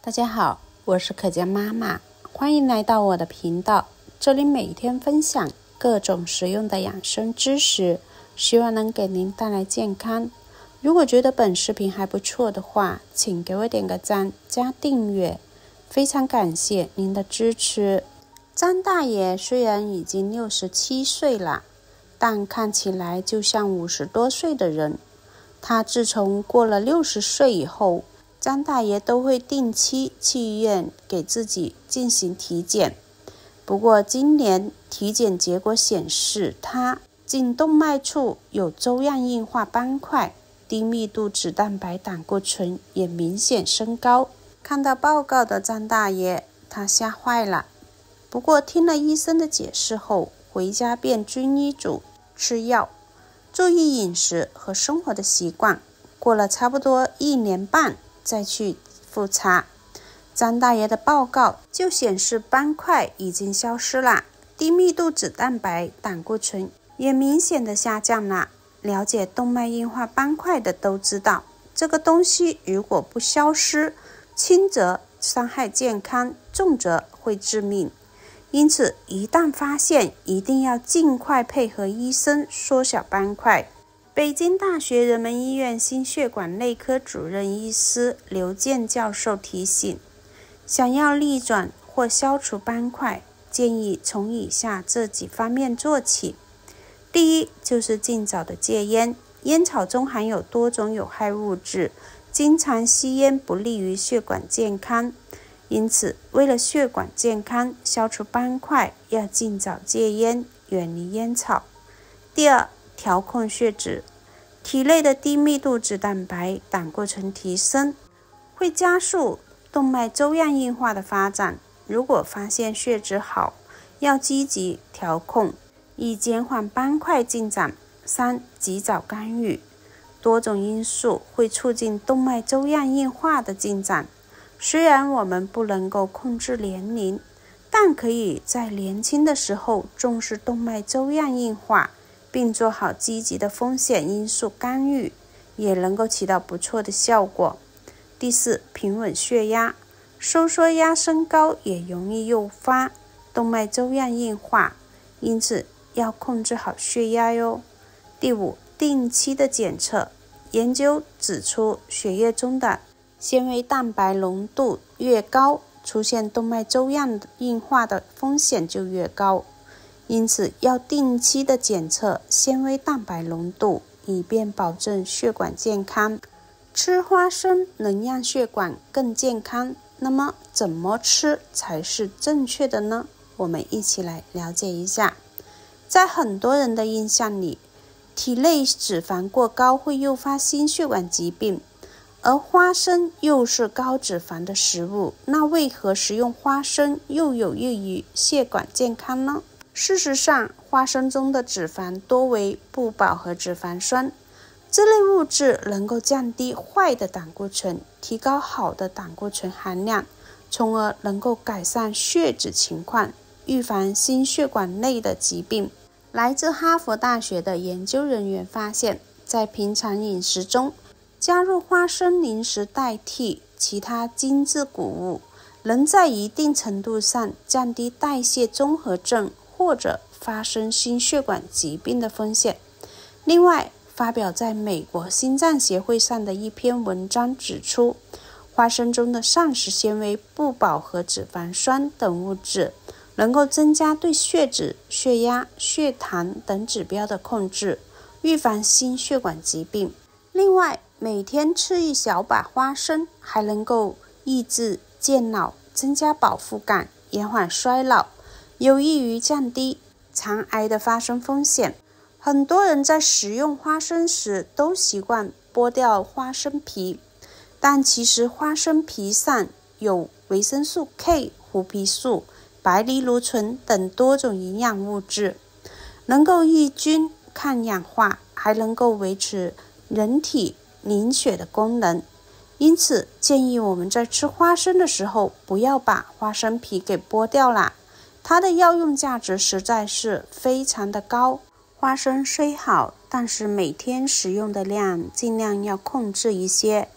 大家好，我是可嘉妈妈，欢迎来到我的频道。这里每天分享各种实用的养生知识，希望能给您带来健康。如果觉得本视频还不错的话，请给我点个赞加订阅，非常感谢您的支持。张大爷虽然已经67岁了，但看起来就像50多岁的人。他自从过了60岁以后，张大爷都会定期去医院给自己进行体检。不过今年体检结果显示，他颈动脉处有粥样硬化斑块，低密度脂蛋白胆固醇也明显升高。看到报告的张大爷，他吓坏了。不过听了医生的解释后，回家便遵医嘱吃药，注意饮食和生活的习惯。过了差不多1年半再去复查，张大爷的报告就显示斑块已经消失了，低密度脂蛋白胆固醇也明显的下降了。了解动脉硬化斑块的都知道，这个东西如果不消失，轻则伤害健康，重则会致命。因此一旦发现，一定要尽快配合医生缩小斑块。北京大学人民医院心血管内科主任医师刘健教授提醒，想要逆转或消除斑块，建议从以下这几方面做起。第一，就是尽早的戒烟。烟草中含有多种有害物质，经常吸烟不利于血管健康，因此为了血管健康，消除斑块，要尽早戒烟，远离烟草。第二，调控血脂。体内的低密度脂蛋白胆固醇提升，会加速动脉粥样硬化的发展。如果发现血脂好，要积极调控，以减缓斑块进展。3. 及早干预。多种因素会促进动脉粥样硬化的进展。虽然我们不能够控制年龄，但可以在年轻的时候重视动脉粥样硬化，并做好积极的风险因素干预，也能够起到不错的效果。第4，平稳血压。收缩压升高也容易诱发动脉粥样硬化，因此要控制好血压哟。第5，定期的检测。研究指出，血液中的纤维蛋白浓度越高，出现动脉粥样硬化的风险就越高。因此要定期的检测纤维蛋白浓度，以便保证血管健康。吃花生能让血管更健康，那么怎么吃才是正确的呢？我们一起来了解一下。在很多人的印象里，体内脂肪过高会诱发心血管疾病，而花生又是高脂肪的食物，那为何食用花生又有益于血管健康呢？事实上，花生中的脂肪多为不饱和脂肪酸，这类物质能够降低坏的胆固醇，提高好的胆固醇含量，从而能够改善血脂情况，预防心血管内的疾病。来自哈佛大学的研究人员发现，在平常饮食中加入花生零食代替其他精制谷物，能在一定程度上降低代谢综合症或者发生心血管疾病的风险。另外，发表在美国心脏协会上的一篇文章指出，花生中的膳食纤维、不饱和脂肪酸等物质能够增加对血脂、血压、血糖等指标的控制，预防心血管疾病。另外，每天吃一小把花生，还能够抑制健脑，增加饱腹感，延缓衰老，有益于降低肠癌的发生风险。很多人在食用花生时都习惯剥掉花生皮，但其实花生皮上有维生素 K、胡皮素、白藜芦醇等多种营养物质，能够抑菌、抗氧化，还能够维持人体凝血的功能。因此，建议我们在吃花生的时候，不要把花生皮给剥掉了，它的药用价值实在是非常的高。花生虽好，但是每天食用的量尽量要控制一些。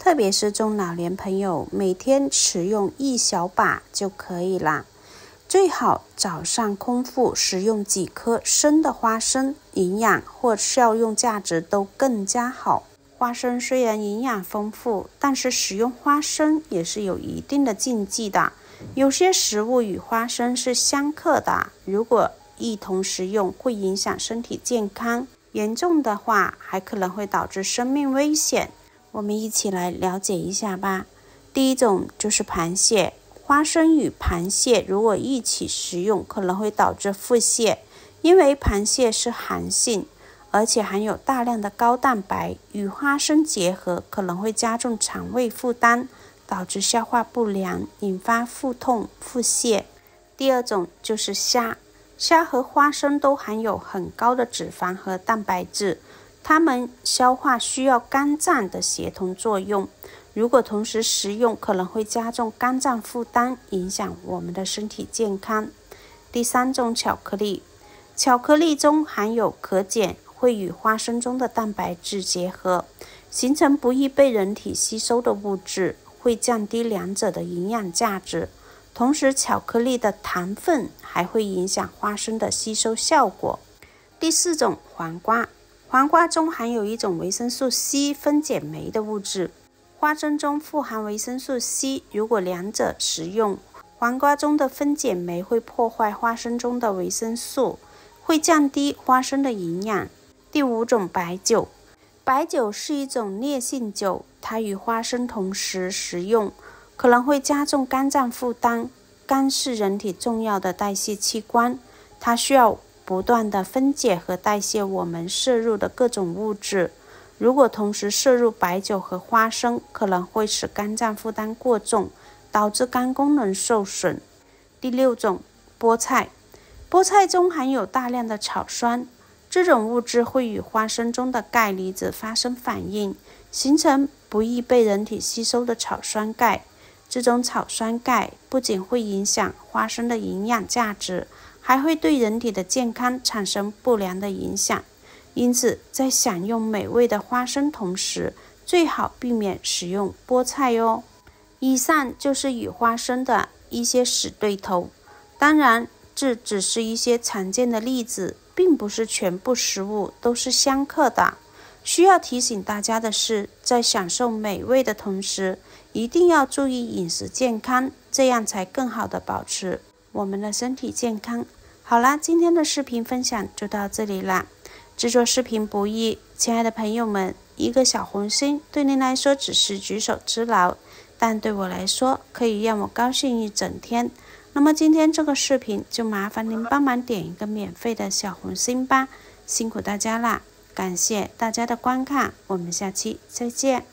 特别是中老年朋友，每天食用1小把就可以啦。最好早上空腹食用几颗生的花生，营养或效用价值都更加好。花生虽然营养丰富，但是食用花生也是有一定的禁忌的。有些食物与花生是相克的，如果一同食用会影响身体健康，严重的话还可能会导致生命危险。我们一起来了解一下吧。第一种就是螃蟹，花生与螃蟹如果一起食用，可能会导致腹泻，因为螃蟹是寒性，而且含有大量的高蛋白，与花生结合可能会加重肠胃负担，导致消化不良，引发腹痛、腹泻。第二种就是虾，虾和花生都含有很高的脂肪和蛋白质，它们消化需要肝脏的协同作用，如果同时食用，可能会加重肝脏负担，影响我们的身体健康。第三种巧克力，巧克力中含有可碱，会与花生中的蛋白质结合，形成不易被人体吸收的物质，会降低两者的营养价值。同时，巧克力的糖分还会影响花生的吸收效果。第四种黄瓜，黄瓜中含有一种维生素 C 分解酶的物质，花生中富含维生素 C， 如果两者食用，黄瓜中的分解酶会破坏花生中的维生素，会降低花生的营养。第五种白酒，白酒是一种烈性酒，它与花生同时食用，可能会加重肝脏负担。肝是人体重要的代谢器官，它需要不断的分解和代谢我们摄入的各种物质。如果同时摄入白酒和花生，可能会使肝脏负担过重，导致肝功能受损。第六种菠菜，菠菜中含有大量的草酸，这种物质会与花生中的钙离子发生反应，形成不易被人体吸收的草酸钙。这种草酸钙不仅会影响花生的营养价值，还会对人体的健康产生不良的影响。因此，在享用美味的花生同时，最好避免食用菠菜哦。以上就是与花生的一些死对头，当然，这只是一些常见的例子，并不是全部食物都是相克的。需要提醒大家的是，在享受美味的同时，一定要注意饮食健康，这样才更好的保持我们的身体健康。好啦，今天的视频分享就到这里啦。制作视频不易，亲爱的朋友们，一个小红心对您来说只是举手之劳，但对我来说可以让我高兴一整天。那么今天这个视频就麻烦您帮忙点一个免费的小红心吧，辛苦大家啦！感谢大家的观看，我们下期再见。